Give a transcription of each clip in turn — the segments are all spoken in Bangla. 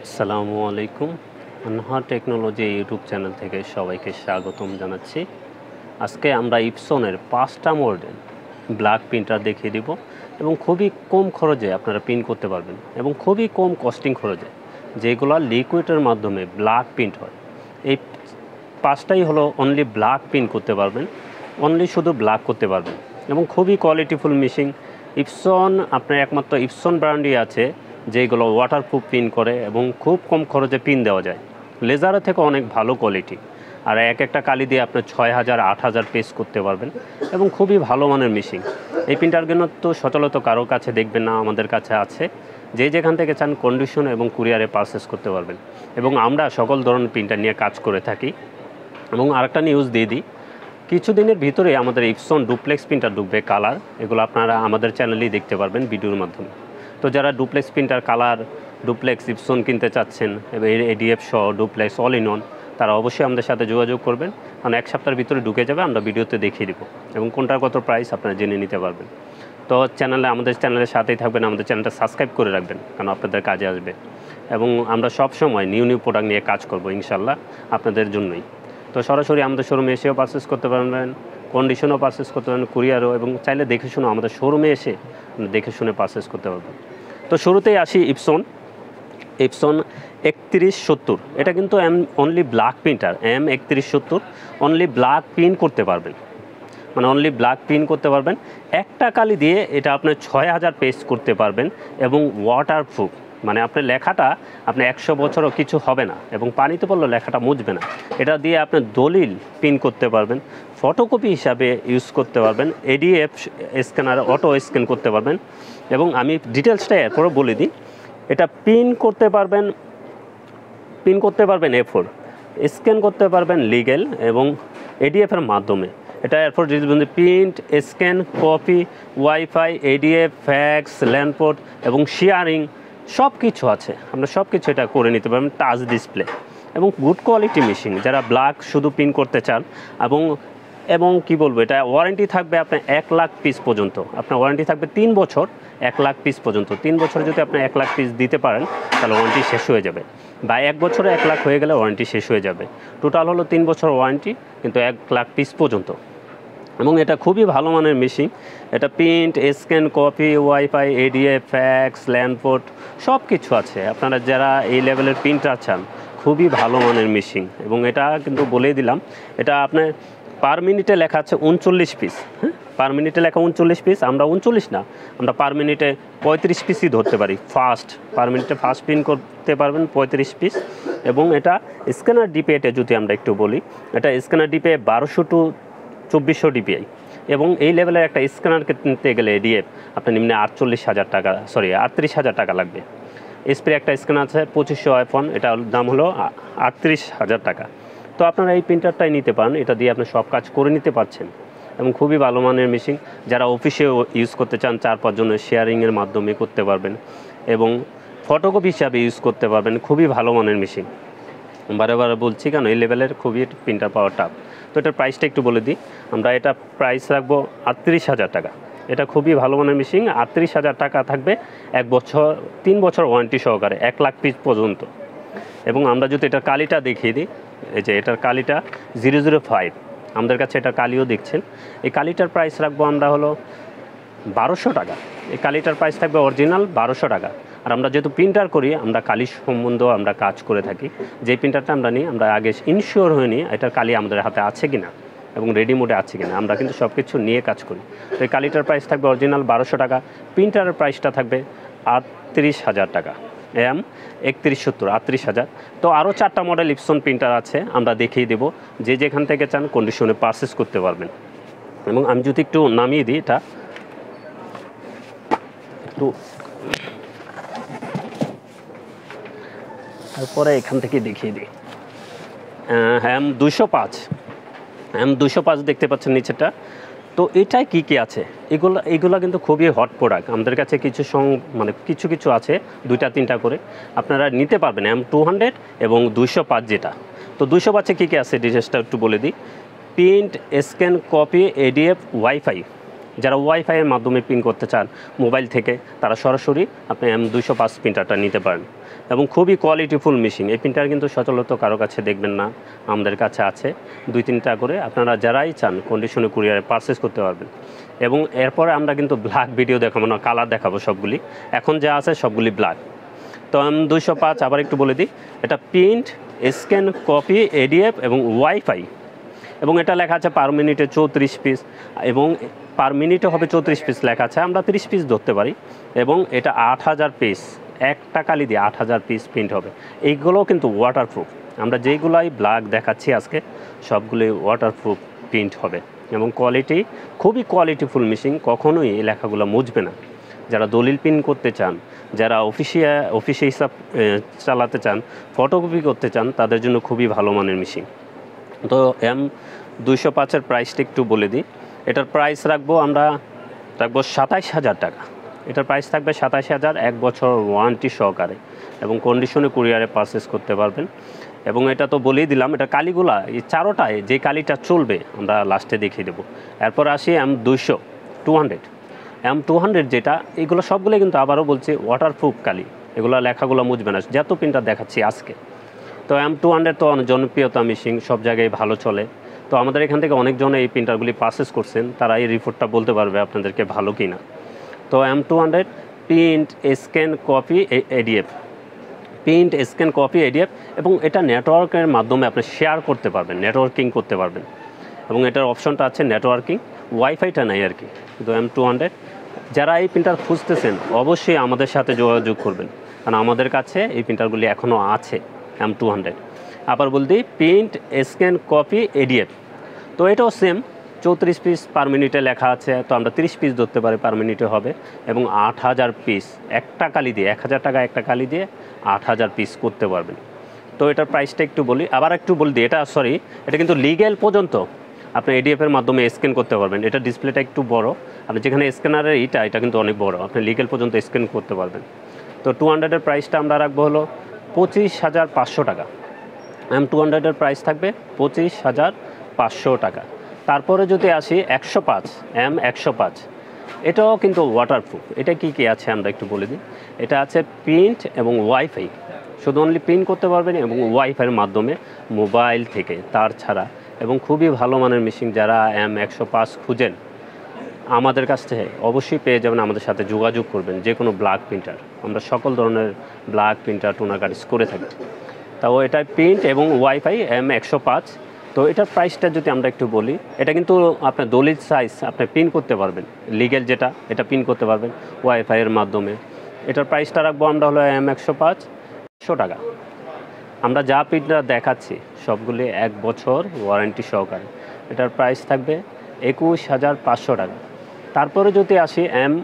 আসসালামু আলাইকুম। আনহা টেকনোলজি ইউটিউব চ্যানেল থেকে সবাইকে স্বাগতম জানাচ্ছি। আজকে আমরা ইপসনের 5টা মডেল ব্ল্যাক প্রিন্টার দেখিয়ে দিব এবং খুবই কম খরচে আপনারা প্রিন্ট করতে পারবেন এবং খুবই কম কস্টিং খরচে, যেগুলো লিকুইডের মাধ্যমে ব্ল্যাক প্রিন্ট হয়। এই 5টাই হলো অনলি ব্ল্যাক প্রিন্ট করতে পারবেন, অনলি শুধু ব্ল্যাক করতে পারবেন এবং খুবই কোয়ালিটিফুল মেশিন। ইপসন আপনার একমাত্র ইপসন ব্র্যান্ডই আছে যেগুলো ওয়াটারপ্রুফ পিন করে এবং খুব কম খরচে পিন দেওয়া যায়। লেজারের থেকে অনেক ভালো কোয়ালিটি, আর এক একটা কালি দিয়ে আপনি 6000 8000 পেজ করতে পারবেন এবং খুবই ভালো মানের মেশিন। এই প্রিন্টারগুলো তো সচলত কারো কাছে দেখবেন না, আমাদের কাছে আছে। যে যেখান থেকে চান কন্ডিশন এবং কুরিয়ারে পারচেস করতে পারবেন এবং আমরা সকল ধরনের প্রিন্টার নিয়ে কাজ করে থাকি। এবং আরেকটা নিউজ দিয়ে দিই, কিছুদিনের ভিতরে আমাদের ইপসন ডুপ্লেক্স প্রিন্টার ঢুকবে কালার। এগুলো আপনারা আমাদের চ্যানেলেই দেখতে পারবেন ভিডিওর মাধ্যমে। তো যারা duplex printer colour duplex Epson কিনতে চাচ্ছেন এবং এডিএফ সহ ডুপ্লেক্স অল ইন ওয়ান, তারা অবশ্যই আমাদের সাথে যোগাযোগ করবেন, কারণ এক সপ্তাহের ভিতরে ঢুকে যাবে। আমরা ভিডিওতে দেখিয়ে দিব এবং কোনটার কত প্রাইস আপনারা জেনে নিতে পারবেন। তো আমাদের চ্যানেলের সাথেই থাকবেন, আমাদের চ্যানেলটা সাবস্ক্রাইব করে রাখবেন, কারণ আপনাদের কাজে আসবে। এবং আমরা সব সময় নিউ প্রোডাক্ট নিয়ে কাজ করব ইনশাল্লাহ আপনাদের জন্যই। তো সরাসরি আমাদের শোরুমে এসেও পারচেস করতে পারবেন, কন্ডিশনও পারচেস করতে পারবেন, কুরিয়ারও, এবং চাইলে দেখে শুনে আমাদের শোরুমে এসে দেখে শুনে পারচেস করতে পারবেন। তো শুরুতেই আসি ইপসন 3170। এটা কিন্তু only black printer. M3170 only black print করতে পারবেন, মানে অনলি ব্ল্যাক প্রিন্ট করতে পারবেন। একটা কালি দিয়ে এটা আপনি 6000 পেজ করতে পারবেন এবং ওয়াটারপ্রুফ, মানে আপনার লেখাটা আপনি 100 বছরও কিছু হবে না এবং পানিতে পড়লে লেখাটা মুছবে না। এটা দিয়ে আপনি দলিল প্রিন্ট করতে পারবেন, ফটোকপি হিসাবে ইউজ করতে পারবেন, এডিএফ স্ক্যানার অটো স্ক্যান করতে পারবেন। এবং আমি ডিটেলসটা এরপরও বলে দিই, এটা প্রিন্ট করতে পারবেন A4, স্ক্যান করতে পারবেন লিগেল এবং এডিএফের মাধ্যমে। এটা এরপর print, scan, copy, wifi, ADF, fax, LAN port এবং শেয়ারিং সব কিছু আছে। আপনারা সব কিছু এটা করে নিতে পারবেন। টাচ ডিসপ্লে এবং গুড কোয়ালিটি মেশিন। যারা ব্ল্যাক শুধু প্রিন্ট করতে চান এবং কি বলবো, এটা ওয়ারেন্টি থাকবে আপনার 1 লাখ পিস পর্যন্ত। আপনার ওয়ারেন্টি থাকবে 3 বছর, 1 লাখ পিস পর্যন্ত। 3 বছর যদি আপনি 1 লাখ পিস দিতে পারেন তাহলে ওয়ারেন্টি শেষ হয়ে যাবে, বা 1 বছরে 1 লাখ হয়ে গেলে ওয়ারেন্টি শেষ হয়ে যাবে। টোটাল হলো 3 বছর ওয়ারেন্টি, কিন্তু 1 লাখ পিস পর্যন্ত। এবং এটা খুবই ভালো মানের মেশিন। এটা print, scan, copy, wifi, ADF, fax, LAN port সব কিছু আছে। আপনারা যারা এই লেভেলের প্রিন্টার চান, খুবই ভালো মানের মেশিন। এবং এটা কিন্তু বলেই দিলাম, এটা আপনার পার মিনিটে লেখা আছে 39 পিস। হ্যাঁ, পার মিনিটে লেখা 39 পিস। আমরা 39 না, আমরা পার মিনিটে 35 পিসই ধরতে পারি। পার মিনিটে ফাস্ট প্রিন্ট করতে পারবেন 35 পিস। এবং এটা স্ক্যানার ডিপিআইতে যদি আমরা একটু বলি, এটা স্ক্যানার ডিপিআই 1200 টু 2400 ডিপিআই। এবং এই লেভেলের একটা স্ক্যানার কিনতে গেলে এডিএফ আপনার নিম্নে 38,000 টাকা লাগবে। এসপির একটা স্ক্যানার আছে 2500 আইফোন, এটার দাম হলো 38,000 টাকা। তো আপনারা এই প্রিন্টারটাই নিতে পারেন, এটা দিয়ে আপনি সব কাজ করে নিতে পারছেন এবং খুবই ভালো মানের মেশিন। যারা অফিসে ইউজ করতে চান 4-5 জনের শেয়ারিংয়ের মাধ্যমে করতে পারবেন এবং ফটোকপি হিসাবে ইউজ করতে পারবেন। খুবই ভালো মানের মেশিন, বারে বলছি কারণ এই লেভেলের খুবই প্রিন্টার পাওয়া টাফ। তো এটার প্রাইসটা একটু বলে দিই, আমরা এটা প্রাইস রাখবো 38,000 টাকা। এটা খুবই ভালো মানের মেশিন। 38,000 টাকা থাকবে 1 বছর 3 বছর ওয়ারেন্টি সহকারে, 1 লাখ পিস পর্যন্ত। এবং আমরা যদি এটার কালিটা দেখিয়ে দিই, এই যে এটার কালিটা 005, আমাদের কাছে এটার কালিও দেখছেন। এই কালিটার প্রাইস রাখবো আমরা হলো 1200 টাকা। এই কালিটার প্রাইস থাকবে অরিজিনাল 1200 টাকা। আর আমরা যেহেতু প্রিন্টার করি, আমরা কালি সম্বন্ধেও আমরা কাজ করে থাকি। যে প্রিন্টারটা আমরা নিই, আমরা আগে ইনশিওর হয়ে নিই এটার কালি আমাদের হাতে আছে কিনা এবং রেডি মোডে আছে কিনা। আমরা কিন্তু সব কিছু নিয়ে কাজ করি। তো এই কালিটার প্রাইস থাকবে অরিজিনাল 1200 টাকা। প্রিন্টারের প্রাইসটা থাকবে 38,000 টাকা। M3170 38,000। তো আরও 4টা মডেল ইপসন প্রিন্টার আছে, আমরা দেখিয়ে দেবো। যে যেখান থেকে চান কন্ডিশনে পারচেস করতে পারবেন। এবং আমি যদি একটু নামিয়ে দিই, এটা একটু তারপরে এখান থেকে দেখিয়ে দিই। M205 দেখতে পাচ্ছেন নিচেটা। তো এটাই কি আছে, এগুলো কিন্তু খুবই হট প্রোডাক্ট। আমাদের কাছে কিছু আছে 2-3টা করে আপনারা নিতে পারবেন। M200 এবং 205 যেটা। তো 205 কী আছে ডিটেলসটা একটু বলে দিই। Print, scan, copy, ADF, wifi যারা ওয়াইফাইয়ের মাধ্যমে প্রিন্ট করতে চান মোবাইল থেকে, তারা সরাসরি আপনি M205 প্রিন্টারটা নিতে পারেন। এবং খুবই কোয়ালিটিফুল মেশিন। এই প্রিন্টার কিন্তু সচরাচর কারো কাছে দেখবেন না, আমাদের কাছে আছে 2-3টা করে। আপনারা যারাই চান কন্ডিশনে কুরিয়ারে পারচেস করতে পারবেন। এবং এরপরে আমরা কিন্তু ব্ল্যাক ভিডিও দেখাবো না, কালার দেখাবো সবগুলি। এখন যা আছে সবগুলি ব্ল্যাক। তো M205 আবার একটু বলে দিই, এটা প্রিন্ট, স্ক্যান, কপি, ADF এবং ওয়াইফাই। এবং এটা লেখা আছে পার মিনিটে 34 পিস, এবং পার মিনিটে হবে 34 পিস লেখা আছে, আমরা 30 পিস ধরতে পারি। এবং এটা 8000 পিস, একটা কালি দিয়ে 8000 পিস প্রিন্ট হবে। এইগুলো কিন্তু ওয়াটারপ্রুফ। আমরা যেইগুলাই ব্ল্যাক দেখাচ্ছি আজকে সবগুলোই ওয়াটারপ্রুফ প্রিন্ট হবে। এবং কোয়ালিটি খুবই কোয়ালিটিফুল মেশিন, কখনোই এই লেখাগুলো মুছবে না। যারা দলিল প্রিন্ট করতে চান, যারা অফিসে হিসাব চালাতে চান, ফটোকপি করতে চান, তাদের জন্য খুবই ভালো মানের মেশিন। তো M205-এর প্রাইসটা একটু বলে দিই। এটার প্রাইস রাখবো 27,000 টাকা। এটার প্রাইস থাকবে 27,000, 1 বছর ওয়ারেন্টি সহকারে, এবং কন্ডিশনে কুরিয়ারে পারচেস করতে পারবেন। এবং এটা তো বলেই দিলাম, এটা কালিগুলা এই চারোটায় যে কালিটা চলবে আমরা লাস্টে দেখিয়ে দেবো। এরপর আসি M200 যেটা, এগুলো সবগুলো কিন্তু আবারও বলছি ওয়াটারপ্রুফ কালি, এগুলো লেখাগুলো মুছবে না, যত প্রিন্টার দেখাচ্ছি আজকে। তো M200 তো অনেক জনপ্রিয়তা মেশিন, সব জায়গায় ভালো চলে। তো আমাদের এখান থেকে অনেকজন এই প্রিন্টারগুলি পারচেস করছেন, তারা এই রিপোর্টটা বলতে পারবে আপনাদেরকে ভালো কি না। তো M200 print, scan, copy, ADF, print, scan, copy, ADF, এবং এটা নেটওয়ার্কের মাধ্যমে আপনি শেয়ার করতে পারবেন, নেটওয়ার্কিং করতে পারবেন। এবং এটার অপশনটা আছে নেটওয়ার্কিং, ওয়াইফাইটা নাই আর কি। কিন্তু M200 যারা এই প্রিন্টার খুঁজতেছেন অবশ্যই আমাদের সাথে যোগাযোগ করবেন, কারণ আমাদের কাছে এই প্রিন্টারগুলি এখনও আছে M200। আবার বলতে প্রিন্ট, স্ক্যান, কপি, ADF, তো এটাও সেম 34 পিস পার মিনিটে লেখা আছে, তো আমরা 30 পিস ধরতে পারি পার মিনিটে হবে। এবং 8000 পিস একটা কালি দিয়ে, 1000 টাকা একটা কালি দিয়ে 8000 পিস করতে পারবেন। তো এটার প্রাইসটা একটু বলি, আবার একটু বলে দিই, এটা কিন্তু লিগ্যাল পর্যন্ত আপনি ADF-এর মাধ্যমে স্ক্যান করতে পারবেন। এটা ডিসপ্লেটা একটু বড়, আপনি যেখানে স্ক্যানারের এটা কিন্তু অনেক বড়, আপনি লিগ্যাল পর্যন্ত স্ক্যান করতে পারবেন। তো 200-এর প্রাইসটা আমরা রাখবো হলো 25,500 টাকা। M200-এর প্রাইস থাকবে 25,500 টাকা। তারপরে যদি আসি 105, এটাও কিন্তু ওয়াটারপ্রুফ। এটা কি আছে আমরা একটু বলে দিই। এটা আছে প্রিন্ট এবং ওয়াইফাই, শুধু অনলি প্রিন্ট করতে পারবেন এবং ওয়াইফাইয়ের মাধ্যমে মোবাইল থেকে, তার ছাড়া। এবং খুবই ভালো মানের মেশিন, যারা M105 খুঁজেন আমাদের কাছ থেকে অবশ্যই পেয়ে যাবেন, আমাদের সাথে যোগাযোগ করবেন। যে কোনো ব্ল্যাক প্রিন্টার, আমরা সকল ধরনের ব্ল্যাক প্রিন্টার টোনার কাটিস করে থাকি। তাও এটা প্রিন্ট এবং ওয়াইফাই M105। তো এটার প্রাইসটা যদি আমরা একটু বলি, এটা কিন্তু আপনার দলিল সাইজ আপনি প্রিন্ট করতে পারবেন, লিগ্যাল যেটা, এটা প্রিন্ট করতে পারবেন ওয়াইফাইয়ের মাধ্যমে। এটার প্রাইসটা রাখবো আমরা হলো M105 টাকা। আমরা যা প্রিন্টার দেখাচ্ছি সবগুলি 1 বছর ওয়ারেন্টি সহকারে। এটার প্রাইস থাকবে 21,500 টাকা। তারপরে যদি আসি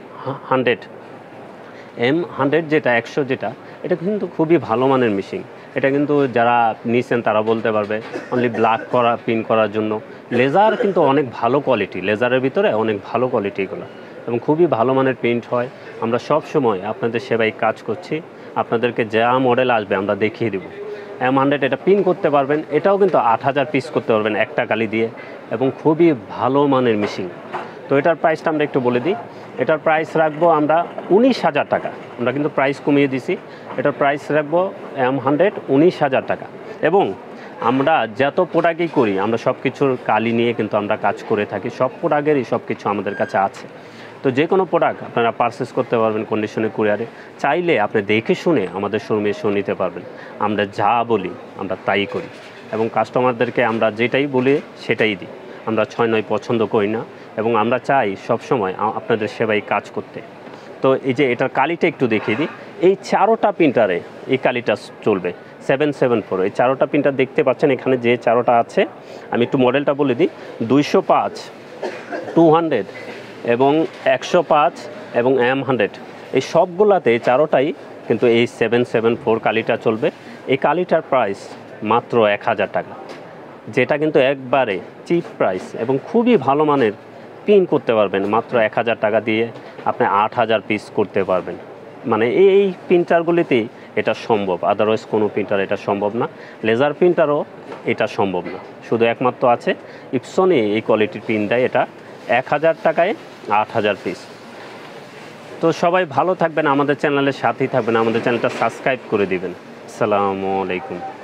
M100 যেটা 100 যেটা, এটা কিন্তু খুবই ভালো মানের মেশিন। এটা কিন্তু যারা নিছেন তারা বলতে পারবে অনলি ব্ল্যাক করা প্রিন্ট করার জন্য। লেজার কিন্তু অনেক ভালো কোয়ালিটি, লেজারের ভিতরে অনেক ভালো কোয়ালিটি এগুলো, এবং খুবই ভালো মানের প্রিন্ট হয়। আমরা সব সময় আপনাদের সেবায় কাজ করছি, আপনাদেরকে যা মডেল আসবে আমরা দেখিয়ে দেবো। M100 এটা প্রিন্ট করতে পারবেন, এটাও কিন্তু 8000 পিস করতে পারবেন একটা কালি দিয়ে, এবং খুবই ভালো মানের মেশিন। তো এটার প্রাইসটা আমরা একটু বলে দিই। এটার প্রাইস রাখবো আমরা 19,000 টাকা। আমরা কিন্তু প্রাইস কমিয়ে দিছি, এটার প্রাইস রাখবো M100 19,000 টাকা। এবং আমরা যত প্রোডাক্টই করি, আমরা সব কিছুর কালি নিয়ে কিন্তু আমরা কাজ করে থাকি, সব প্রোডাক্টেরই সব কিছু আমাদের কাছে আছে। তো যে কোনো প্রোডাক্ট আপনারা পারচেস করতে পারবেন কন্ডিশনে কুরিয়ারে। চাইলে আপনি দেখে শুনে আমাদের শোরুমে এসে নিতে পারবেন। আমরা যা বলি আমরা তাই করি, এবং কাস্টমারদেরকে আমরা যেটাই বলি সেটাই দিই। আমরা 6-9 পছন্দ করি না, এবং আমরা চাই সবসময় আপনাদের সেবায় কাজ করতে। তো এই যে এটার কালিটা একটু দেখিয়ে দিই। এই 4টা প্রিন্টারে এই কালিটা চলবে 774। এই 4টা প্রিন্টার দেখতে পাচ্ছেন এখানে যে 4টা আছে, আমি একটু মডেলটা বলে দিই। 205, 200 এবং 105 এবং M100, এই সবগুলাতে 4টাই কিন্তু এই 774 কালিটা চলবে। এই কালিটার প্রাইস মাত্র 1000 টাকা, যেটা কিন্তু একবারে চিপ প্রাইস, এবং খুবই ভালো মানের প্রিন্ট করতে পারবেন মাত্র 1000 টাকা দিয়ে। আপনি 8000 পিস করতে পারবেন, মানে এই প্রিন্টারগুলিতেই এটা সম্ভব, আদারওয়াইজ কোনো প্রিন্টার এটা সম্ভব না। লেজার প্রিন্টারও এটা সম্ভব না, শুধু একমাত্র আছে ইপসনে এই কোয়ালিটির প্রিন্ট দেয়, এটা 1000 টাকায় 8000 পিস। তো সবাই ভালো থাকবেন, আমাদের চ্যানেলের সাথেই থাকবেন, আমাদের চ্যানেলটা সাবস্ক্রাইব করে দিবেন। আসসালামু আলাইকুম।